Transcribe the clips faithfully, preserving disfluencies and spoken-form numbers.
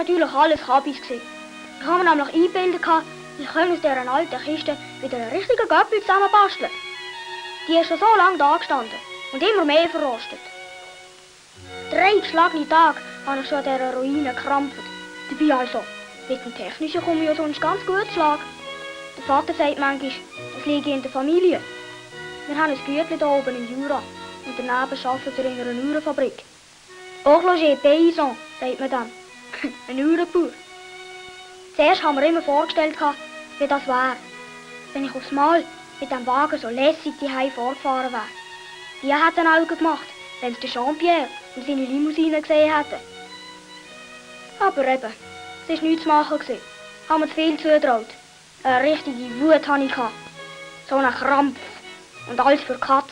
natürlich alles Kabis. Ich habe mir nämlich eingebildet, ich könnte aus dieser alten Kiste wieder einen richtigen Göppel zusammenbasteln. Die ist schon so lange da gestanden und immer mehr verrostet. Drei geschlagene Tage habe ich schon an dieser Ruine gekrampft. Dabei also, mit dem Technischen komme ich ja sonst ganz gut zu Schlag. Der Vater sagt manchmal, das liege in der Familie. Wir haben ein Gütchen hier oben im Jura und daneben arbeitet er in einer Uhrenfabrik. Horloger Paysan, sagt man dann. Ein Uhrenbauer. Zuerst haben wir immer vorgestellt, wie das wäre, wenn ich aufs Mal mit dem Wagen so lässig die Hause vorgefahren wäre. Die hat ein Auge gemacht, wenn sie Jean-Pierre und seine Limousine gesehen hätten. Aber eben, es war nichts zu machen. Ich habe mir zu viel zugetraut. Eine richtige Wut hatte ich. So einen Krampf. Und alles für Katz.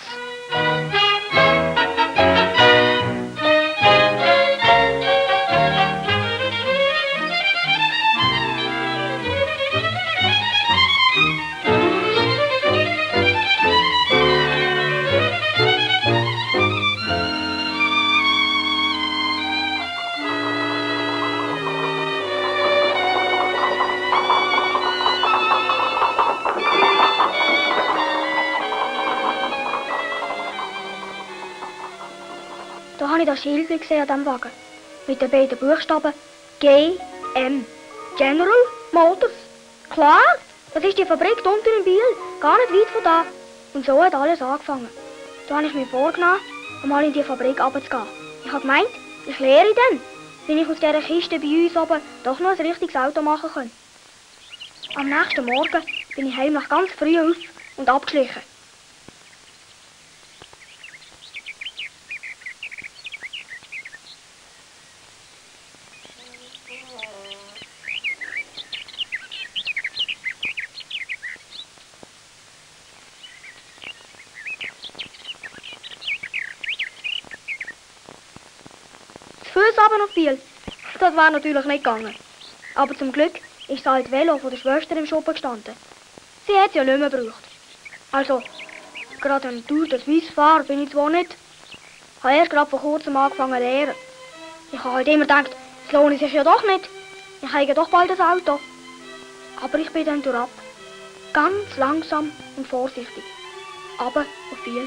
Da habe ich das Schild gesehen an diesem Wagen. Mit den beiden Buchstaben G M. General Motors. Klar, das ist die Fabrik unten in Biel, gar nicht weit von da. Und so hat alles angefangen. Da habe ich mir vorgenommen, einmal in die Fabrik runterzugehen. Ich habe gemeint, ich lehre dann, wie ich aus dieser Kiste bei uns oben doch noch ein richtiges Auto machen kann. Am nächsten Morgen bin ich heimlich ganz früh auf und abgeschlichen. Füße runter auf Biel. Das wäre natürlich nicht gegangen. Aber zum Glück ist das alte Velo von der Schwester im Schuppen gestanden. Sie hat es ja nicht mehr gebraucht. Also, gerade ein Tour de Suisse fahre bin ich zwar nicht. Ich habe erst gerade vor kurzem angefangen zu lernen. Ich habe halt immer gedacht, es lohnt sich ja doch nicht. Ich habe ja doch bald ein Auto. Aber ich bin dann durchab. Ganz langsam und vorsichtig. Runter auf Biel.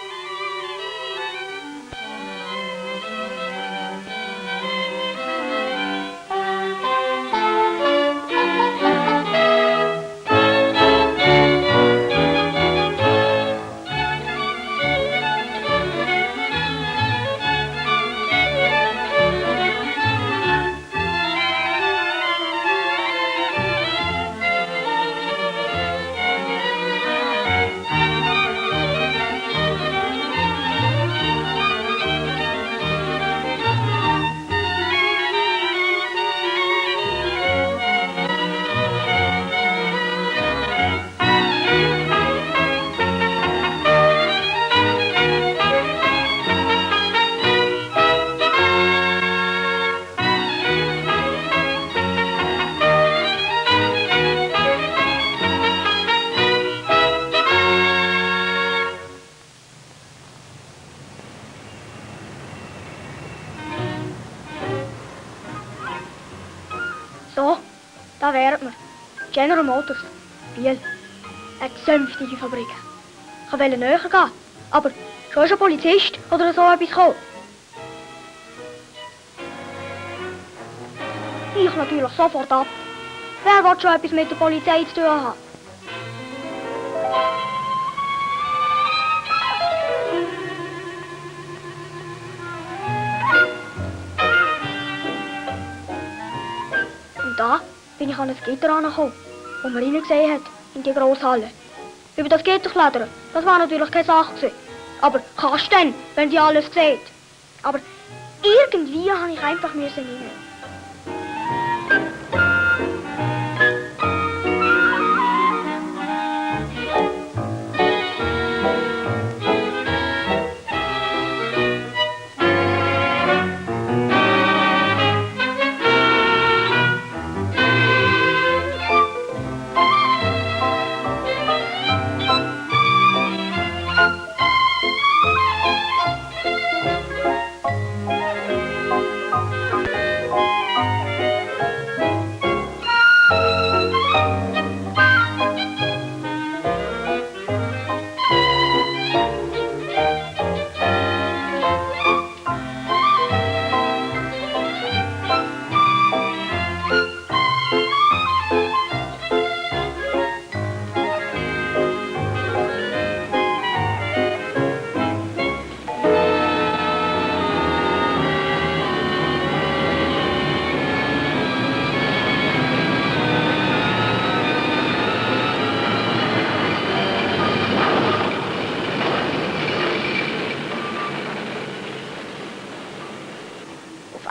So, da wären wir. General Motors, Biel. Eine zünftige Fabrik. Ich wollte näher gehen, aber schon ist ein Polizist oder so etwas gekommen. Ich natürlich sofort ab. Wer will schon etwas mit der Polizei zu tun haben? Und da bin ich an ein Gitter angekommen, wo man reingesehen hat, in die grosse Halle. Über das Gitter klettern, das war natürlich keine Sache gewesen. Aber kannst du denn, wenn die alles sieht? Aber irgendwie habe ich einfach müssen rein.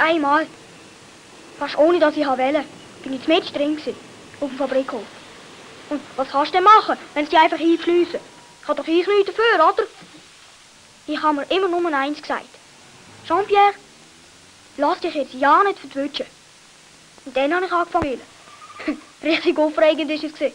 einmal, fast ohne dass ich wollte, bin ich mit drin gewesen, auf dem Fabrikhof. Und was kannst du denn machen, wenn sie dich einfach einschliessen? Ich habe doch ich nichts dafür, oder? Ich habe mir immer nur eins gesagt. Jean-Pierre, lass dich jetzt ja nicht verwutschen. Und dann habe ich angefangen zu spielen. Richtig aufregend war es.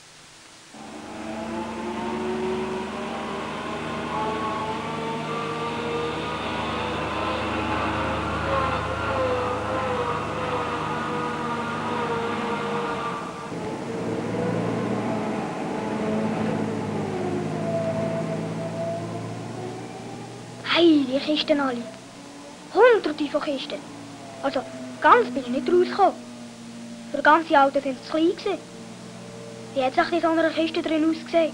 Hey, die Kisten alle. Hunderte von Kisten. Also, ganz bin ich nicht rausgekommen. Für das ganze Auto sind sie klein gewesen. Wie hat es in so einer Kiste drin ausgesehen?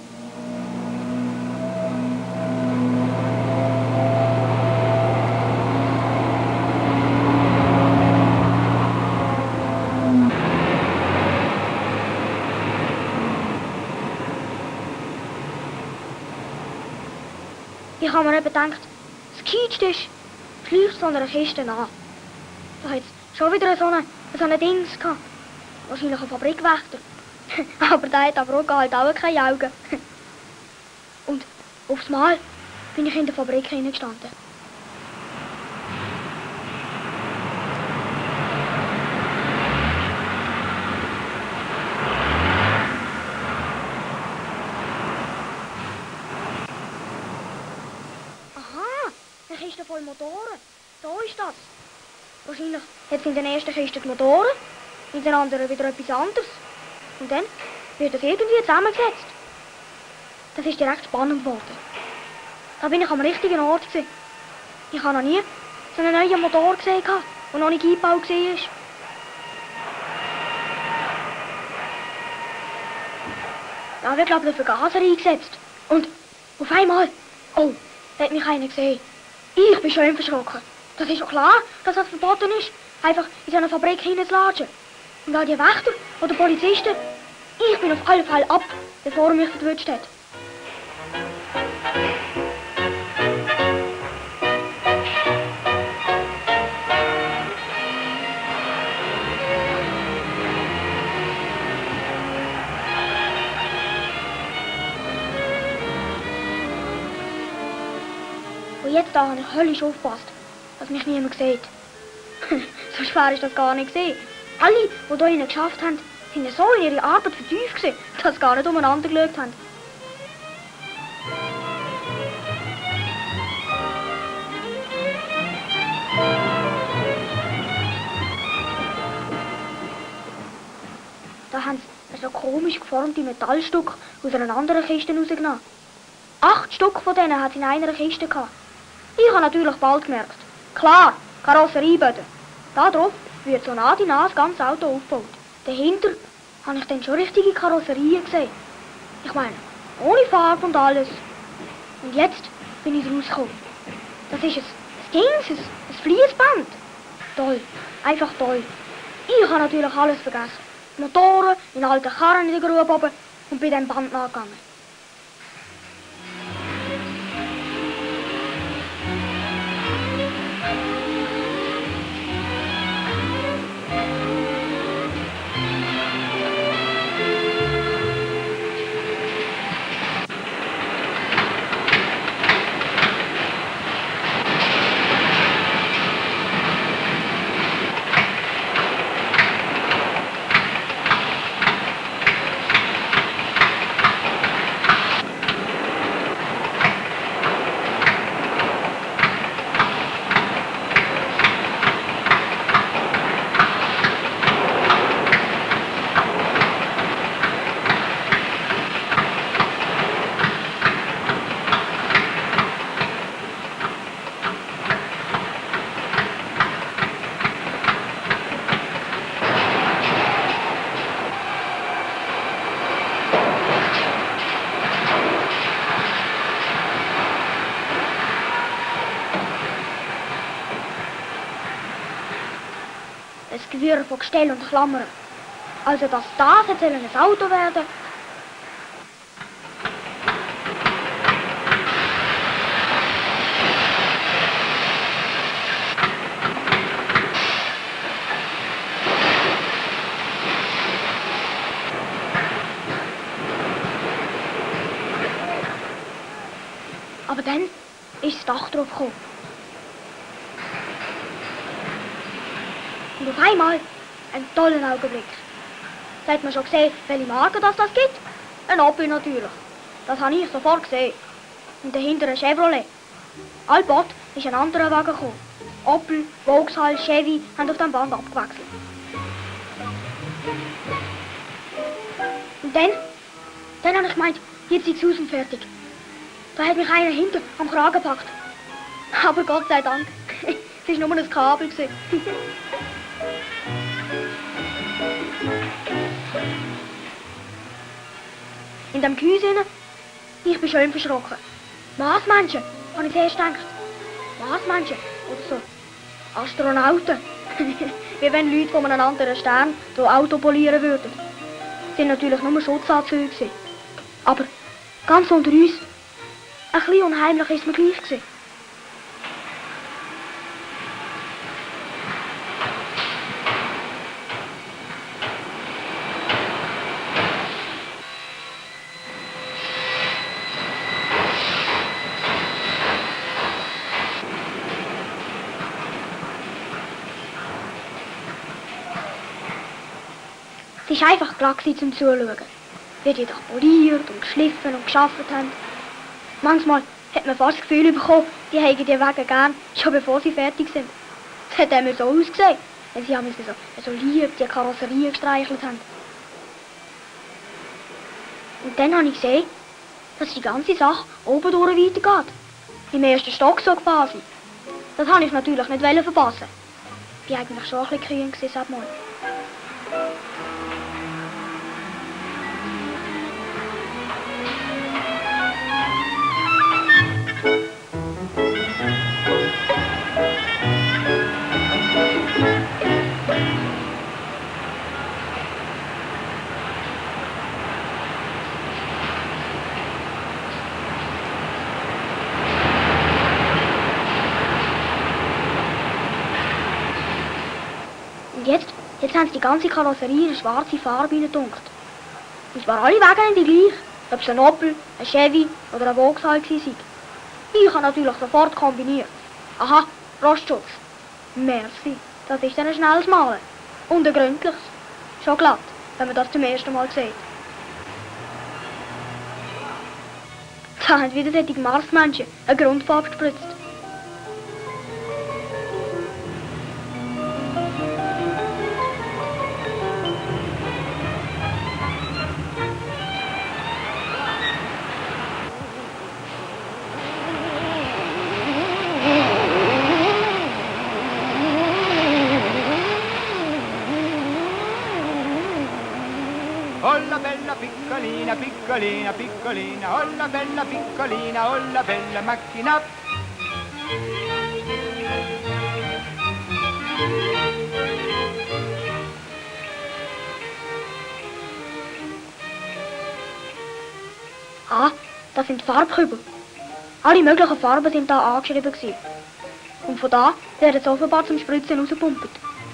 Ich habe mir eben gedacht, das Kitschste ist, vielleicht so einer Kiste an. Da hat es schon wieder so ein so eine Dings gehabt. Wahrscheinlich ein Fabrikwächter. Aber der hat aber auch halt auch keine Augen. Und aufs Mal bin ich in der Fabrik hineingestanden. Aha, eine Kiste voll Motoren. So ist das. Wahrscheinlich hat es in den ersten Kisten die Motoren, in den anderen wieder etwas anderes. Und dann wird das irgendwie zusammengesetzt. Das ist direkt spannend geworden. Da bin ich am richtigen Ort gewesen. Ich habe noch nie so einen neuen Motor gesehen, der noch nicht eingebaut war. Da wird, glaube ich, der Vergaser eingesetzt. Und auf einmal, oh, da hat mich einer gesehen. Ich bin schön verschrocken. Das ist doch klar, dass das verboten ist, einfach in so eine Fabrik hineinzulatschen. Und all die Wächter oder Polizisten, ich bin auf alle Fälle ab, bevor er mich verwünscht hat. Und jetzt da habe ich höllisch aufgepasst, dass mich niemand sieht. So schwer ist das gar nicht gesehen. Alle, die hier hinein geschafft haben, sind so in ihre Arbeit vertieft gewesen, dass sie gar nicht umeinander geschaut haben. Da haben sie so komisch geformte Metallstücke aus einer anderen Kiste rausgenommen. Acht Stück von denen hat es in einer Kiste gehabt. Ich habe natürlich bald gemerkt. Klar, Karosserieböden. Da drauf wird so nah die nah das ganze Auto aufgebaut. Dahinter habe ich dann schon richtige Karosserien gesehen. Ich meine, ohne Farbe und alles. Und jetzt bin ich rausgekommen. Das ist ein Dings, ein, ein Fließband. Toll, einfach toll. Ich habe natürlich alles vergessen. Die Motoren in alten Karren in der Grube oben und bin dem Band nachgegangen. Ein Gewirr von Gestell und Klammern. Also, dass das jetzt ein Auto werden. Aber dann ist das Dach drauf gekommen. Und auf einmal ein toller Augenblick. Da hat man schon gesehen, welche Marke das, das gibt. Ein Opel natürlich. Das habe ich sofort gesehen. Und dahinter ein Chevrolet. Allbald ist ein anderer Wagen gekommen. Opel, Vauxhall, Chevy haben auf dem Band abgewechselt. Und dann, dann habe ich gemeint, jetzt ist es aus und fertig. Da hat mich einer hinter am Kragen gepackt. Aber Gott sei Dank, es war nur ein Kabel. In dem Gehäuse, ich bin schön verschrocken. Marsmenschen, habe ich zuerst gedacht. Marsmenschen oder so. Astronauten. Wie wenn Leute von einem anderen Stern so Auto polieren würden. Das waren natürlich nur Schutzanzüge. Aber ganz unter uns, ein bisschen unheimlich war es mir gleich gewesen. Es war einfach glatt zum Zuschauen, wie die da poliert und geschliffen und geschafft haben. Manchmal hat man fast das Gefühl bekommen, die hätten die Wege gern, schon bevor sie fertig sind. Es hat immer so ausgesehen, wenn sie so, so lieb die Karosserie gestreichelt haben. Und dann habe ich gesehen, dass die ganze Sache oben durch weitergeht. Im ersten Stock so quasi. Das wollte ich natürlich nicht verpassen. Ich war eigentlich schon ein bisschen kühn seit mal. Und jetzt, jetzt haben sie die ganze Karosserie in schwarze Farbe hineingedunkt. Und zwar alle Wege die gleich, ob es ein Opel, ein Chevy oder ein Vauxhall war. Ich habe natürlich sofort kombiniert. Aha, Rostschutz. Merci, das ist dann ein schnelles Malen. Und ein gründliches. Schon glatt, wenn man das zum ersten Mal sieht. Da haben wieder solche Marsmenschen eine Grundfarbe gespritzt. Olla bella piccolina, piccolina, piccolina, olla bella piccolina, olla bella macchina. Ah, das sind Farbkübel. Alle möglichen Farben sind da angeschrieben gewesen. Und von da werden sie offenbar zum Spritzen rausgepumpt.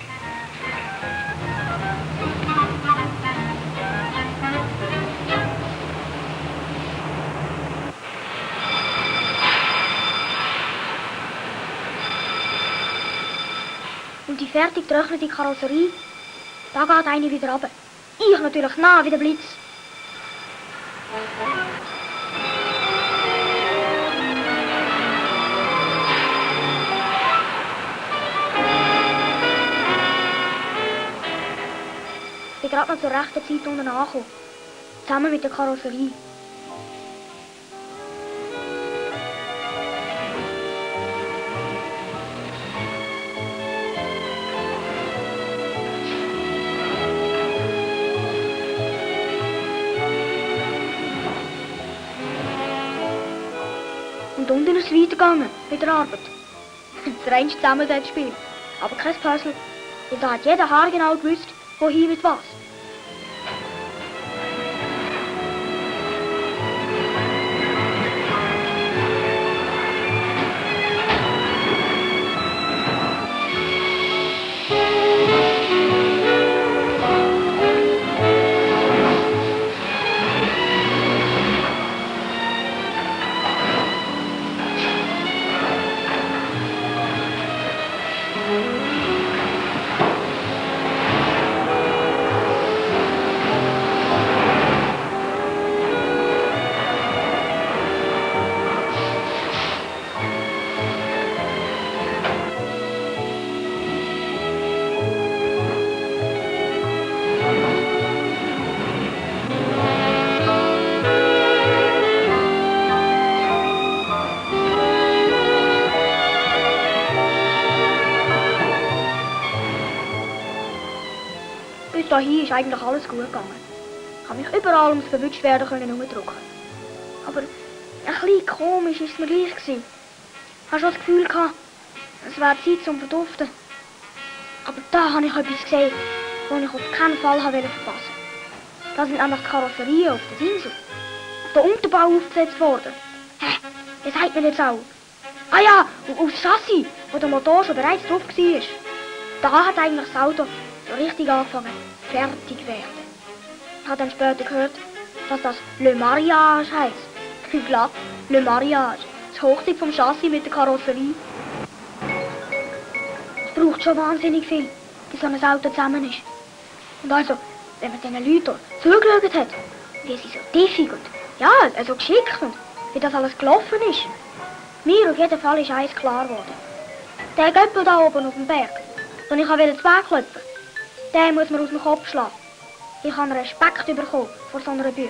Und die fertig getrocknete Karosserie, da geht eine wieder runter. Ich natürlich nah wie der Blitz. Ich bin gerade noch zur rechten Zeit unten angekommen. Zusammen mit der Karosserie. Und unten ist es weitergegangen mit der Arbeit. Das reinste Zusammensetzspiel. Aber kein Puzzle. Weil da hat jeder Haar genau gewusst, wohin mit was. dahin ist eigentlich alles gut gegangen. Ich habe mich überall ums Verwünschtwerden herumdrücken. Aber ein bisschen komisch war es mir gleich gewesen. Ich hatte schon das Gefühl gehabt, es wäre Zeit zum Verduften. Aber da habe ich etwas gesehen, das ich auf keinen Fall verpassen wollte. Da sind nämlich die Karosserien auf der Insel. Auf den Unterbau aufgesetzt worden. Hä? Das sagt mir jetzt auch. Ah ja, auf das Chassis, wo der Motor schon bereits drauf war. Da hat eigentlich das Auto so richtig angefangen, fertig zu werden. Ich habe dann später gehört, dass das Le Mariage heisst. Klar, Le Mariage. Das Hochzeit vom Chassis mit der Karosserie. Es braucht schon wahnsinnig viel, bis so ein Auto zusammen ist. Und also, wenn man diesen Leuten zugeschaut hat, wie sie so tiefig und ja, so geschickt und wie das alles gelaufen ist. Mir auf jeden Fall ist eins klar geworden. Der Göppel da oben auf dem Berg, den ich wegklopfen, den muss man aus dem Kopf schlagen. Ich habe Respekt bekommen vor so einer Bühne.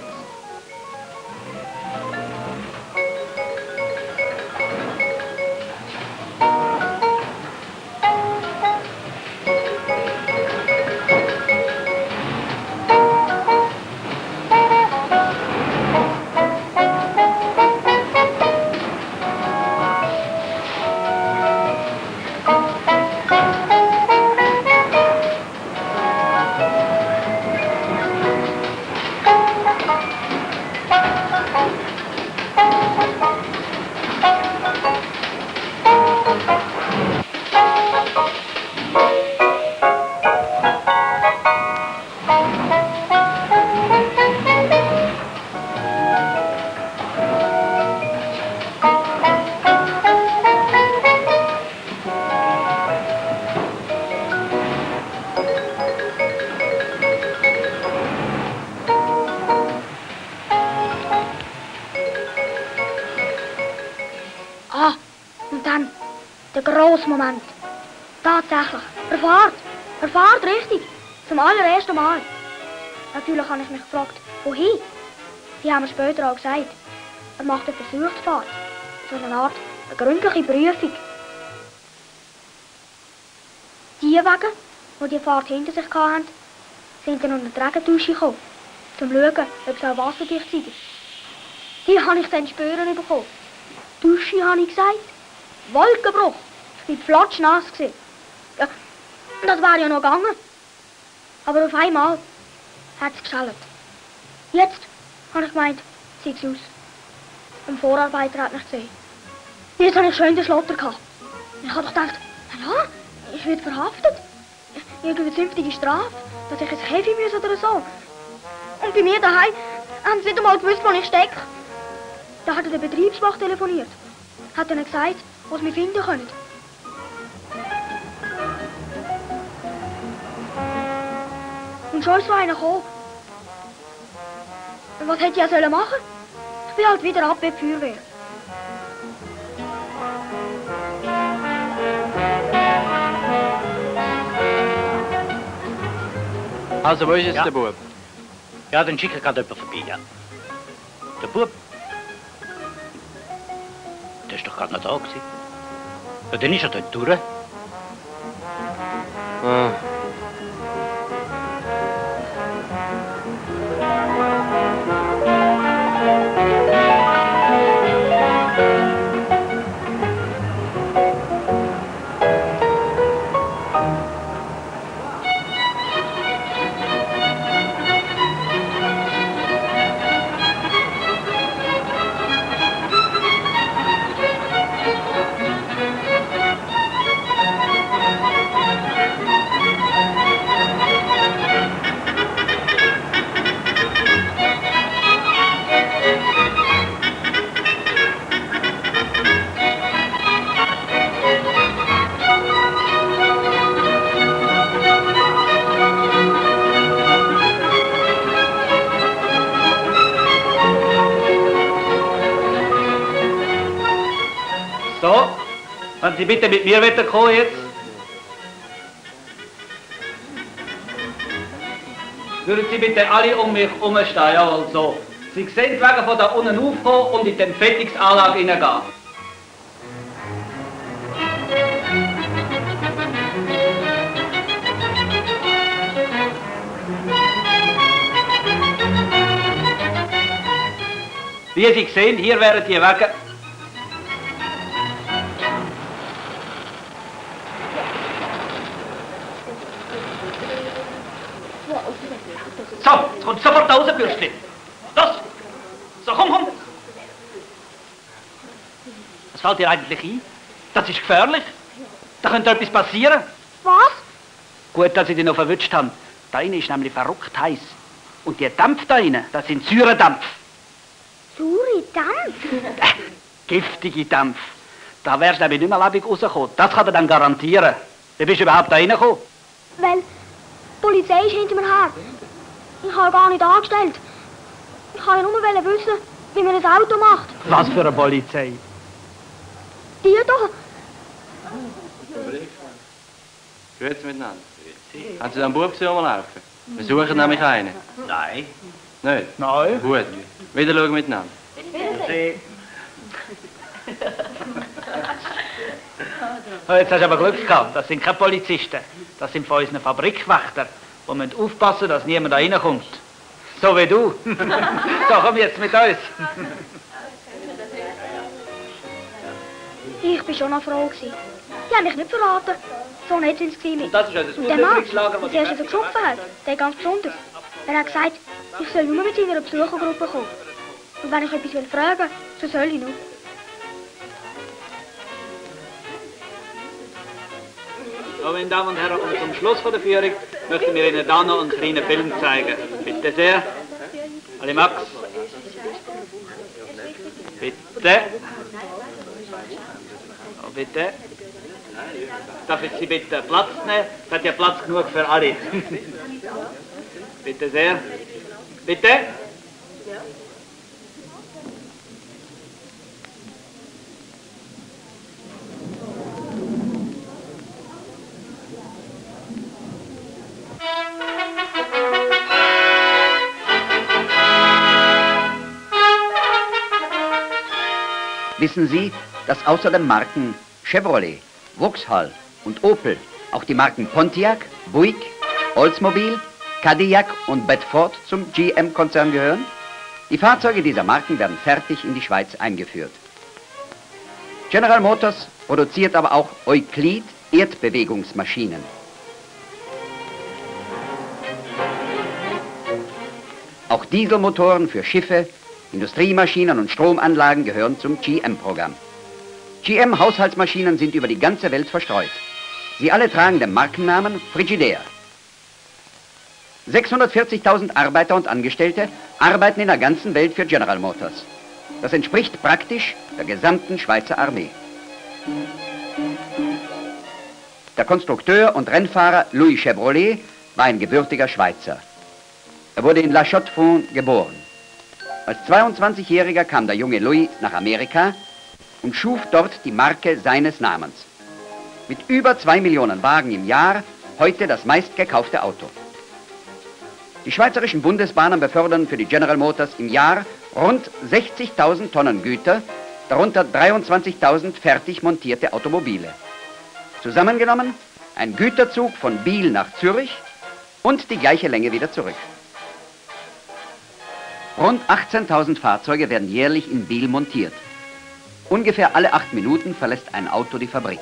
Moment. Tatsächlich. Er fährt. Er fährt richtig. Zum allerersten Mal. Natürlich habe ich mich gefragt, wohin? Sie haben mir später auch gesagt, er macht eine Versuchsfahrt. So eine Art eine gründliche Prüfung. Die Wagen, die die Fahrt hinter sich hatten, sind dann unter die Regendusche gekommen, um zu schauen, ob sie auch wasserdicht sind. Die habe ich dann spüren bekommen. Dusche, habe ich gesagt. Wolkenbruch. Ich war flatschnass. Ja, das wäre ja noch gegangen. Aber auf einmal hat es geschellt. Jetzt habe ich gemeint, sieht es aus. Ein Vorarbeiter hat mich gesehen. Jetzt habe ich schön den Schlotter gehabt. Ich habe doch gedacht, ja, ich werde verhaftet. Irgendeine zünftige Strafe, dass ich ins Heavy muss oder so. Und bei mir daheim haben sie nicht einmal gewusst, wo ich stecke. Da hat der Betriebswacht telefoniert. Hat ihnen gesagt, wo sie mich finden können. Und schon ist so einer gekommen. Und was hätte ich ja machen sollen? Ich bin halt wieder ab bei der Feuerwehr. Also, wo ist jetzt ja. der Bub? Ja, dann schicke ich gerade jemand vorbei, ja. Der Bub? Der ist doch gerade noch da gewesen. Ja, dann ist er dort durch. Ah. So, wenn Sie bitte mit mir kommen jetzt. Würden Sie bitte alle um mich herumstehen, jawohl, so. Sie sehen die Wege von da unten aufkommen und in die Fertigungsanlage hineingehen. Wie Sie sehen, hier wären die Wagen. So, jetzt kommt sofort raus, Bürstchen. Los! So, komm, komm! Was fällt dir eigentlich ein? Das ist gefährlich. Da könnte etwas passieren. Was? Gut, dass ich dich noch verwünscht habe. Da innen ist nämlich verrückt heiß. Und die Dampf da innen, das sind Säuredampf. Saure Dampf? Äh, giftige Dampf. Da wärst du nämlich nicht mehr lebendig rausgekommen. Das kann er dann garantieren. Wie bist du überhaupt da reingekommen? Weil die Polizei ist hinter mir her. Ich habe gar nicht angestellt. Ich wollte nur wissen, wie man ein Auto macht. Was für eine Polizei? Die doch. Grüezi miteinander. Haben Sie den Bub gesehen rumlaufen? Wir suchen nämlich einen. Nein. Nicht? Nein. Gut. Wieder schauen miteinander. Oh, jetzt hast du aber Glück gehabt. Das sind keine Polizisten. Das sind von unseren Fabrikwächter. Die müssen aufpassen, dass niemand da reinkommt. So wie du. So, komm jetzt mit uns. Ich war schon noch froh. Gewesen. Die haben mich nicht verraten. So nett sind sie mit. Das ist ja das Der Mann, der zuerst so geschumpfen hat, der ganz besonders. Er hat gesagt, ich soll nur mit seiner Besuchergruppe kommen. Und wenn ich etwas fragen will, so soll ich nur. So, meine Damen und Herren, und zum Schluss von der Führung möchten wir Ihnen dann noch einen kleinen Film zeigen. Bitte sehr. Ali Max. Bitte. Oh, bitte. Darf ich Sie bitte Platz nehmen? Es hat ja Platz genug für alle. Bitte sehr. Bitte. Wissen Sie, dass außer den Marken Chevrolet, Vauxhall und Opel auch die Marken Pontiac, Buick, Oldsmobile, Cadillac und Bedford zum G M-Konzern gehören? Die Fahrzeuge dieser Marken werden fertig in die Schweiz eingeführt. General Motors produziert aber auch Euklid Erdbewegungsmaschinen. Auch Dieselmotoren für Schiffe, Industriemaschinen und Stromanlagen gehören zum G M-Programm. G M-Haushaltsmaschinen sind über die ganze Welt verstreut. Sie alle tragen den Markennamen Frigidaire. sechshundertvierzigtausend Arbeiter und Angestellte arbeiten in der ganzen Welt für General Motors. Das entspricht praktisch der gesamten Schweizer Armee. Der Konstrukteur und Rennfahrer Louis Chevrolet war ein gebürtiger Schweizer. Er wurde in La Chaux-de-Fonds geboren. Als zweiundzwanzigjähriger kam der junge Louis nach Amerika und schuf dort die Marke seines Namens. Mit über zwei Millionen Wagen im Jahr, heute das meistgekaufte Auto. Die schweizerischen Bundesbahnen befördern für die General Motors im Jahr rund sechzigtausend Tonnen Güter, darunter dreiundzwanzigtausend fertig montierte Automobile. Zusammengenommen ein Güterzug von Biel nach Zürich und die gleiche Länge wieder zurück. Rund achtzehntausend Fahrzeuge werden jährlich in Biel montiert. Ungefähr alle acht Minuten verlässt ein Auto die Fabrik.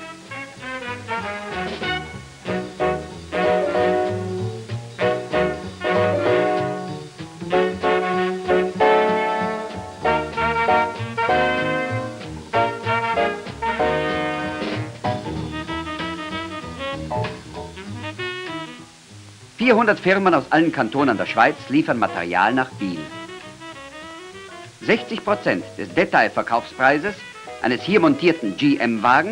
vierhundert Firmen aus allen Kantonen der Schweiz liefern Material nach Biel. sechzig Prozent des Detailverkaufspreises eines hier montierten G M-Wagens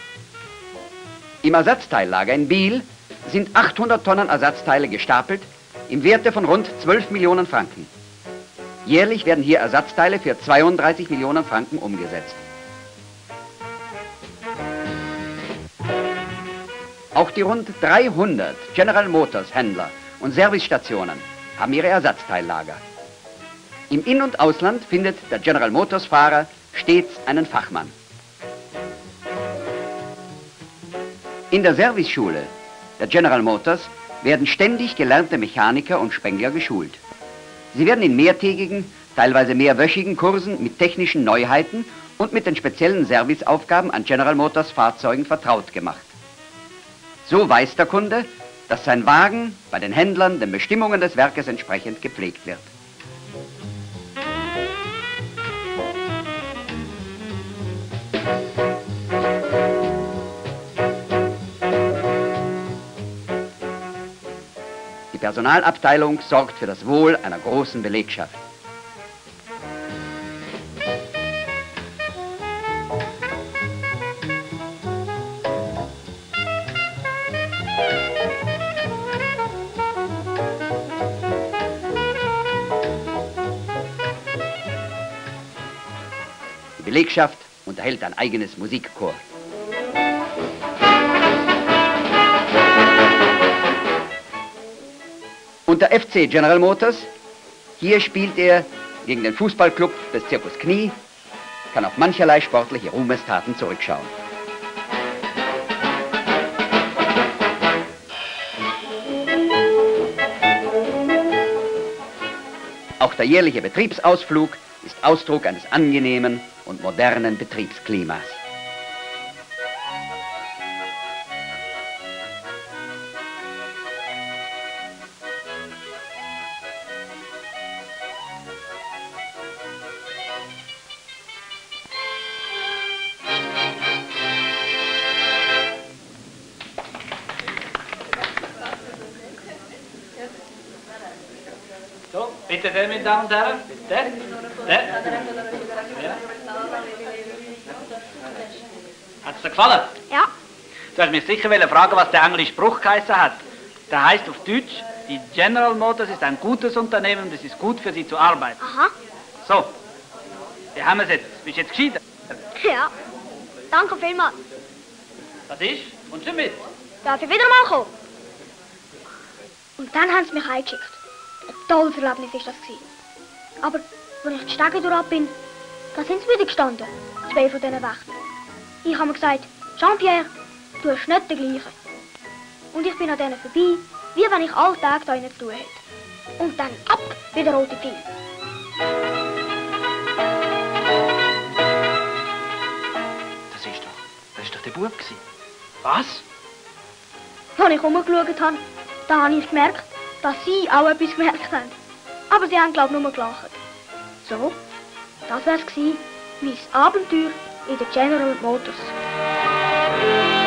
im Ersatzteillager in Biel sind achthundert Tonnen Ersatzteile gestapelt im Werte von rund zwölf Millionen Franken. Jährlich werden hier Ersatzteile für zweiunddreißig Millionen Franken umgesetzt. Auch die rund dreihundert General Motors Händler und Servicestationen haben ihre Ersatzteillager. Im In- und Ausland findet der General Motors Fahrer stets einen Fachmann. In der Serviceschule der General Motors werden ständig gelernte Mechaniker und Spengler geschult. Sie werden in mehrtägigen, teilweise mehrwöchigen Kursen mit technischen Neuheiten und mit den speziellen Serviceaufgaben an General Motors Fahrzeugen vertraut gemacht. So weiß der Kunde, dass sein Wagen bei den Händlern den Bestimmungen des Werkes entsprechend gepflegt wird. Die Personalabteilung sorgt für das Wohl einer großen Belegschaft. Die Belegschaft unterhält ein eigenes Musikchor. Und der F C General Motors, hier spielt er gegen den Fußballclub des Zirkus Knie, kann auf mancherlei sportliche Ruhmestaten zurückschauen. Auch der jährliche Betriebsausflug ist Ausdruck eines angenehmen und modernen Betriebsklimas. So, bitte sehr, meine Damen und Herren. Bitte. Bitte. Ja. Hat es dir gefallen? Ja. Du hast mich sicher fragen, was der englische Spruch geheißen hat. Der heißt auf Deutsch, die General Motors ist ein gutes Unternehmen und es ist gut für sie zu arbeiten. Aha. So, wie haben wir es jetzt? Bist du jetzt gescheiter? Ja. Danke vielmals. Das ist? Und schon mit? Darf ich wieder mal kommen? Und dann haben sie mich eingeschickt. Ein tolles Erlebnis war das. Aber als ich die Stege durch bin, da sind sie wieder gestanden, zwei von diesen Wächtern. Ich habe mir gesagt, Jean-Pierre, du hast nicht den gleichen. Und ich bin an denen vorbei, wie wenn ich alle Tage da zu tun hätte. Und dann ab wie der rote Pfeil. Das ist doch, das ist doch der Bub gewesen. Was? Als ich rumgeschaut habe, da habe ich gemerkt, dass sie auch etwas gemerkt haben. Aber sie haben, glaube ich, nur gelacht. So, das war es, mein Abenteuer in der General Motors.